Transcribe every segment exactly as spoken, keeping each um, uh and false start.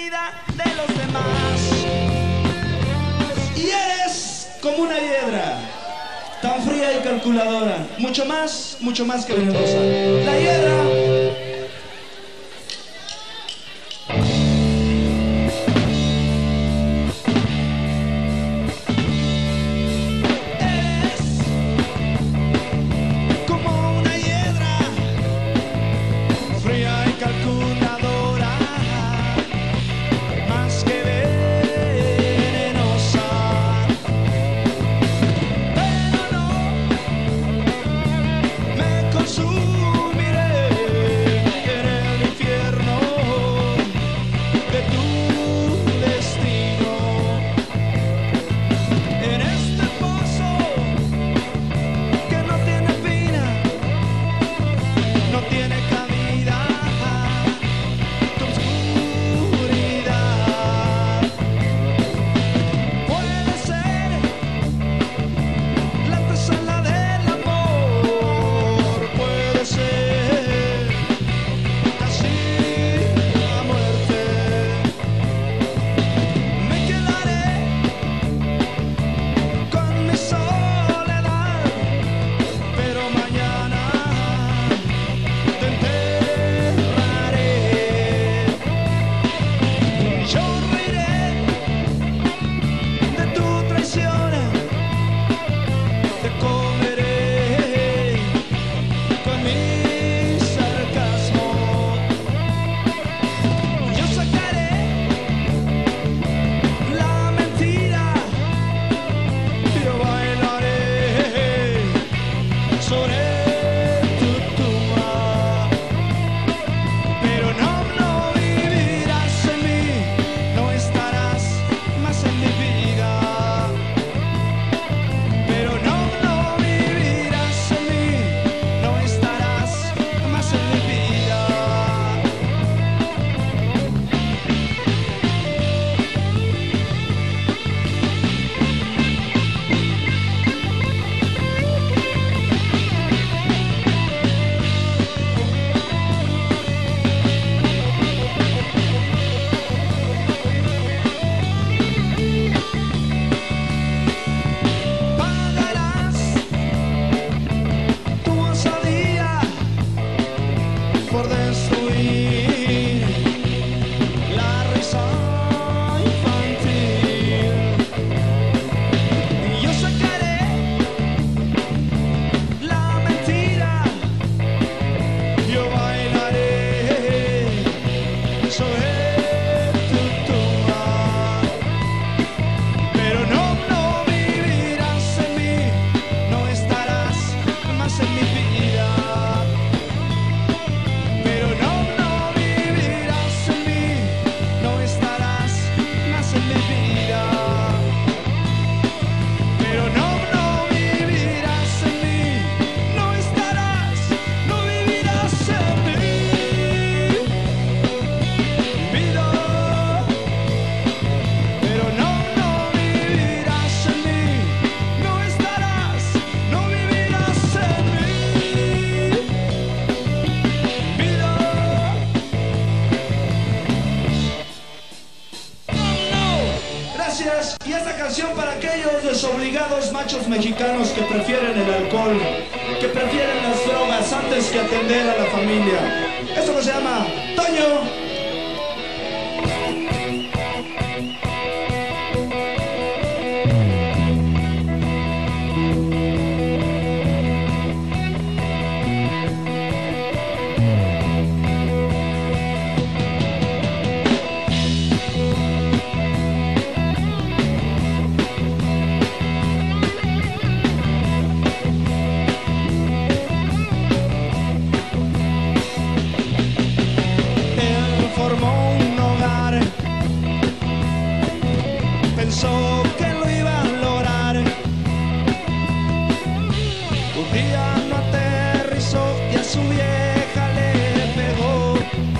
vida de los demás. Y eres como una hiedra, tan fría y calculadora, mucho más, mucho más que venenosa. La hiedra para aquellos desobligados machos mexicanos que prefieren el alcohol, que prefieren las drogas antes que atender a la familia. Esto que se llama Toño. Pensó que lo iba a lograr. Un día no aterrizó y a su vieja le pegó.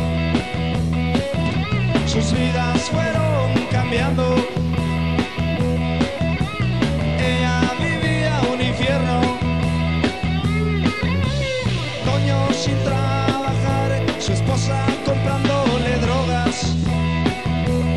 Sus vidas fueron cambiando. Ella vivía un infierno. Toño sin trabajar, su esposa comprándole drogas.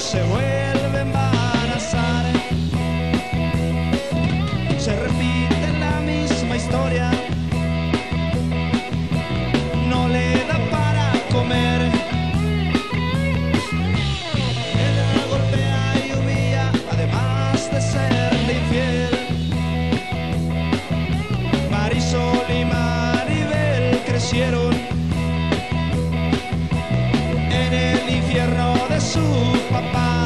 se vuelve a embarazar. Se repite la misma historia, no le da para comer. Ella golpea y humilla, además de serle infiel. Marisol y Maribel crecieron en el infierno de su papá.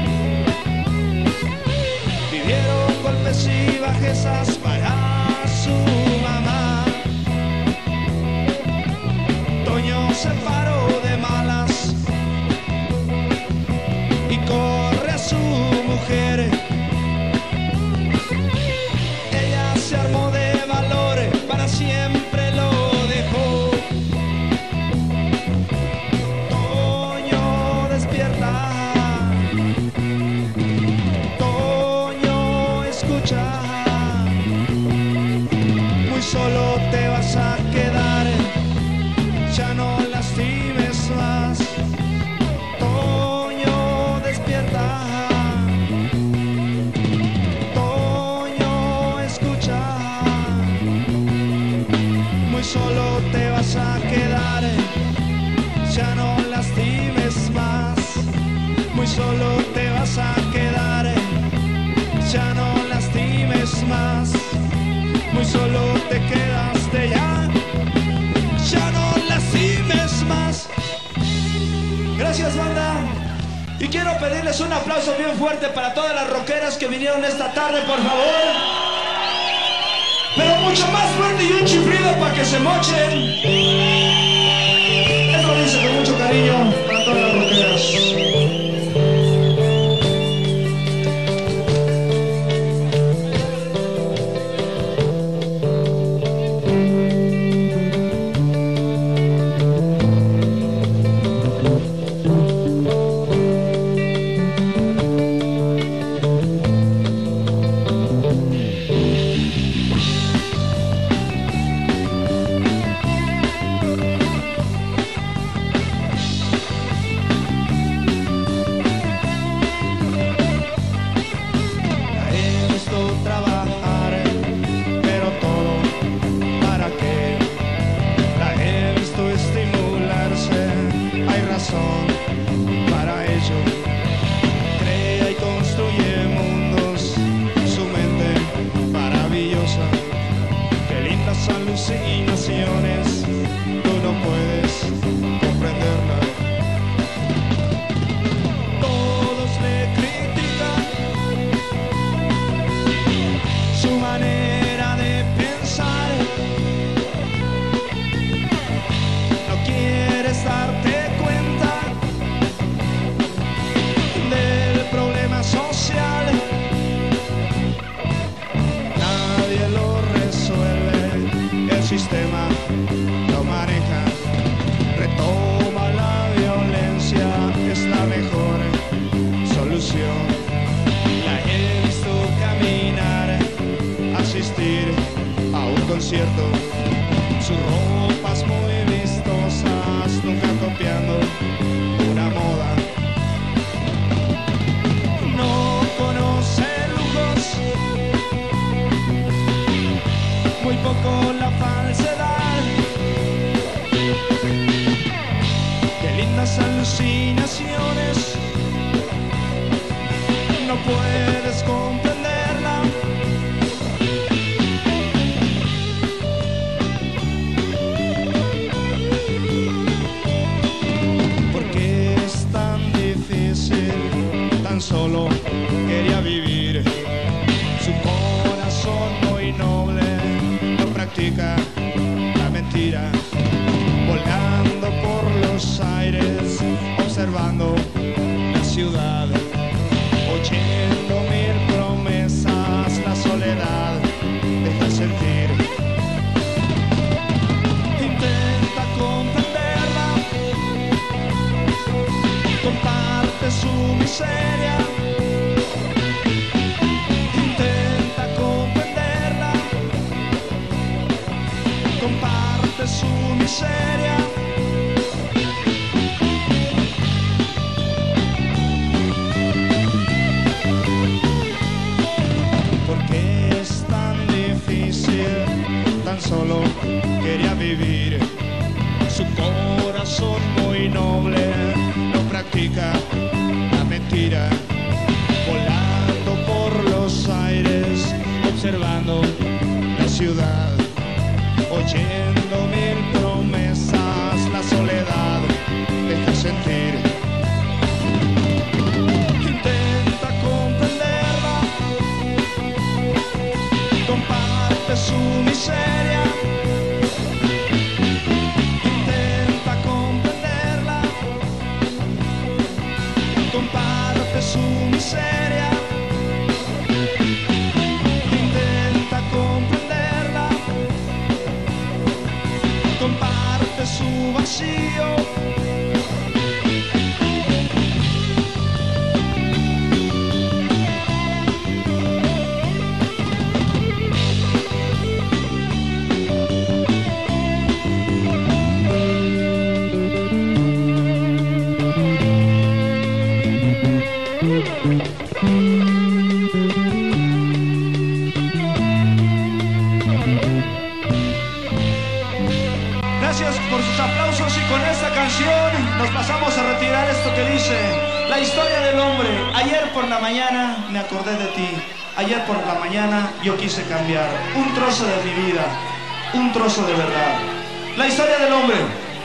Vivieron golpes y bajezas para su mamá. Toño se paró de malas y corre a su mujer. Ella se armó de valor, para siempre lo dejó. Toño, despierta. Toño, escucha. Muy solo te vas a quedar, ya no lastimes más. Toño, despierta. Toño, escucha. Muy solo te vas a quedar, ya no lastimes más. Muy solo te vas a quedar, ya no lastimes más. Muy solo te quedaste ya, ya no lastimes más. Gracias, banda. Y quiero pedirles un aplauso bien fuerte para todas las rockeras que vinieron esta tarde, por favor. Pero mucho más fuerte y un chiflido para que se mochen. Eso lo dice con mucho cariño para todas las rockeras. Para ello, crea y construye mundos, su mente maravillosa. Qué lindas alucinaciones, tú no puedes comprenderla. Todos le critican su manera de pensar. No quieres darte social, nadie lo resuelve, el sistema lo maneja, retoma la violencia, es la mejor solución. La he visto caminar, asistir a un concierto, sus ropas muy vistosas, nunca copiando una moda. Muy poco la falsedad. Qué lindas alucinaciones, no puedes comprenderla. ¿Por qué es tan difícil? Tan solo quería vivir. Su corazón muy noble practica la mentira, volando por los aires, observando la ciudad, oyendo mil promesas, la soledad deja sentir. Intenta comprenderla, comparte su miseria. Comparte su miseria. ciudad, oyendo mil promesas, la soledad deja sentir. Intenta comprenderla, comparte su miseria. Intenta comprenderla, comparte su miseria. Intenta comprenderla, comparte su vacío. Gracias por sus aplausos, y con esta canción nos pasamos a retirar esto que dice: la historia del hombre. Ayer por la mañana me acordé de ti. Ayer por la mañana yo quise cambiar un trozo de mi vida, un trozo de verdad. La historia del hombre.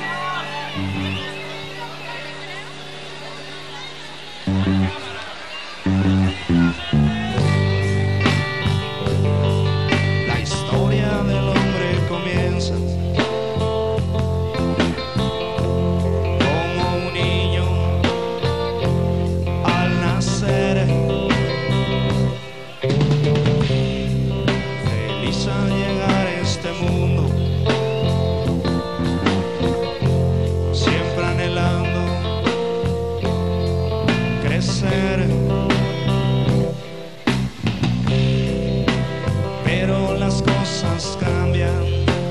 La historia del hombre comienza al llegar a este mundo, siempre anhelando crecer, pero las cosas cambian.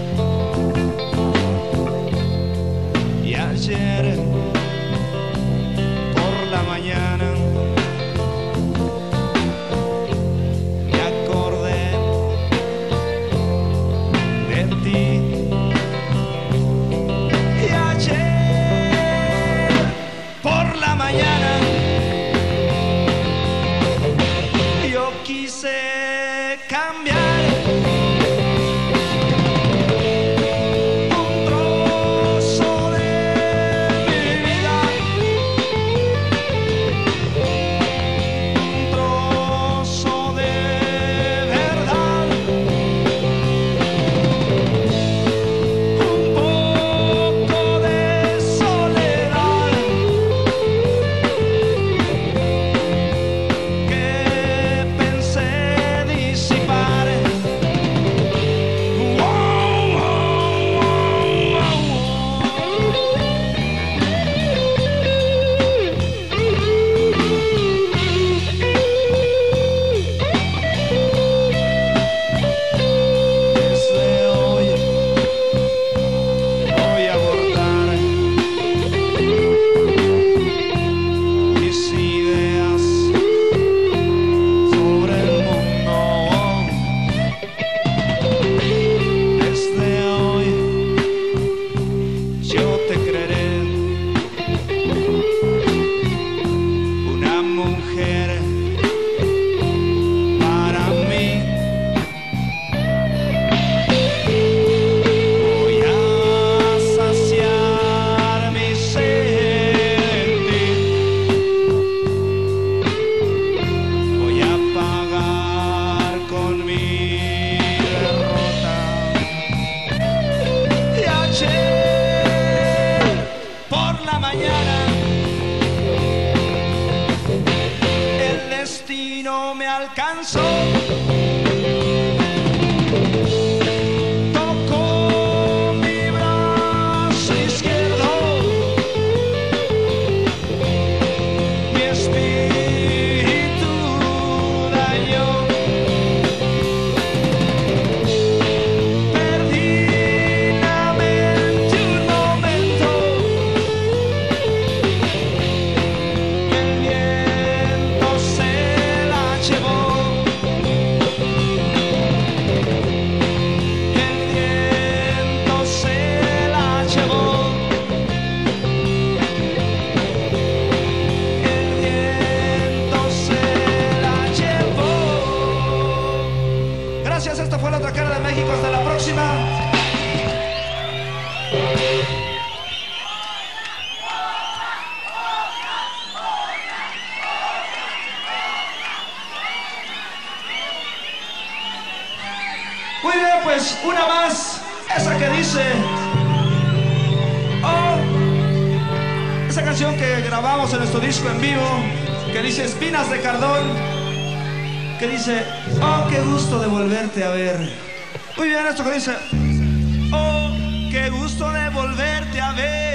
Y ayer por la mañana quise cambiar un trozo de mi vida, un trozo de verdad, un poco de soledad que pensé disipar. Wow, wow, wow, desde hoy voy a abordar mis ideas sobre el mundo. Desde hoy yo te creeré una mujer para mí. Voy a saciar mi sed en ti. Voy a pagar con mi derrota. Y ayer por la mañana el destino me alcanzó. Tocó mi brazo izquierdo, mi espíritu dañó. Perdí la mente un momento, el viento se la llevó. pues una más, esa que dice, oh, esa canción que grabamos en nuestro disco en vivo, que dice Espinas de Cardón, que dice, oh, qué gusto de volverte a ver. Muy bien, esto que dice, oh, qué gusto de volverte a ver.